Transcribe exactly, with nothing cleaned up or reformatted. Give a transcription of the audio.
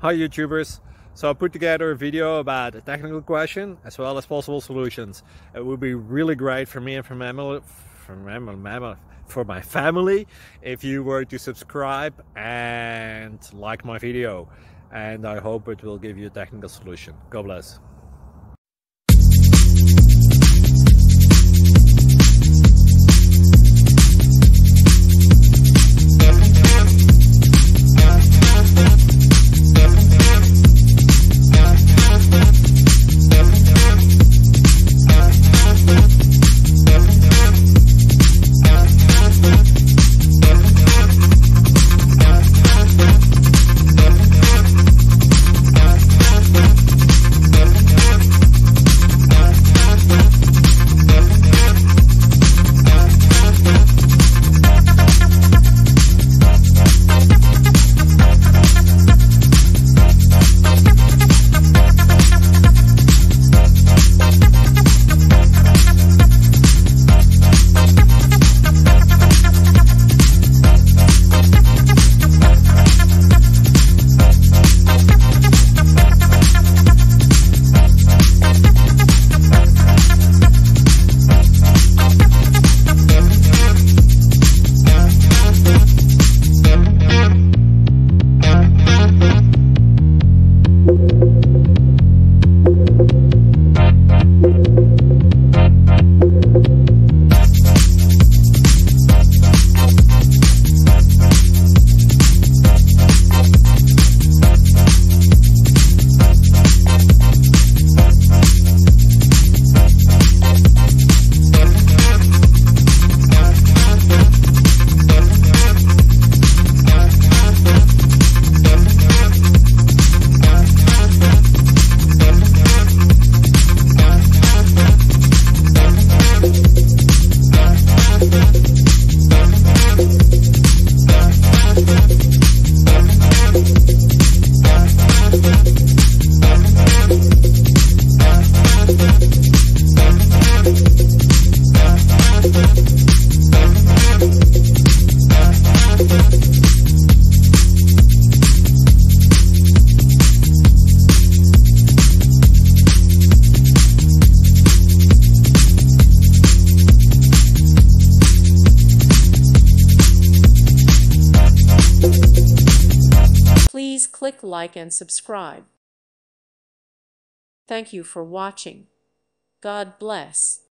Hi YouTubers! So I put together a video about a technical question as well as possible solutions. It would be really great for me and for, mammal, for, mammal, for my family if you were to subscribe and like my video. And I hope it will give you a technical solution. God bless. Please click like and subscribe. Thank you for watching. God bless.